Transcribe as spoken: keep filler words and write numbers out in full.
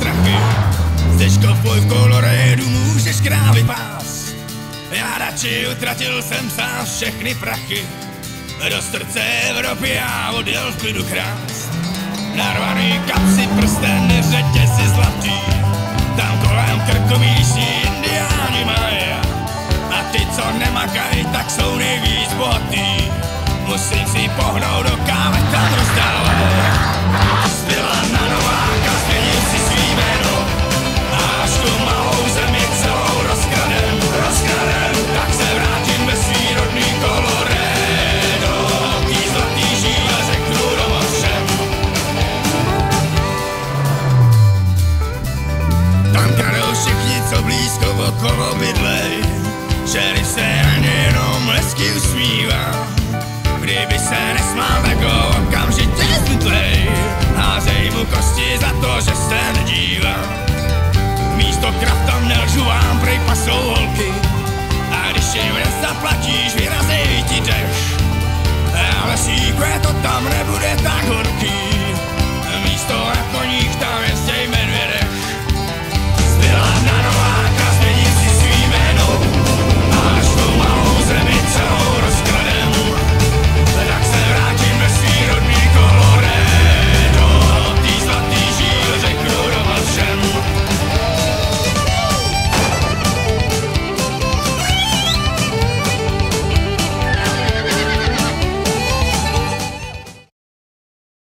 strachy. S deškovkou v Colorédu můžeš krávy pás. Já radši utratil jsem sám všechny prachy. Do srdce Evropy já odjel v klidu krást. Narvaný kapsy, prsteny, řetězy zlatý. Tam kolem krku místní indiáni mají. A ty, co nemakají, tak jsou nejvíc bohatý. Musím si pohnout do kávy, tam rozdávají. Zbyla na Nováka, změnil si svý jméno. A až tu malou zemi celou rozkradem, rozkradem, tak se vrátím ve svý rodný Colorado. Tý zlatý žíle řeknu doma všem. Tam kradou všichni, co blízko okolo bydlej. Šerif se ani jenom lesky usmívá. Kdyby se nesmál, tak ho okamžitě zbytlej. Házej mu kosti za to, že se nedívá. Místo krav tam nelžu vám, prej pasou holky. A když jim nezaplatíš, vyrazej ti deš. Ale síkve to tam nebude tak horký.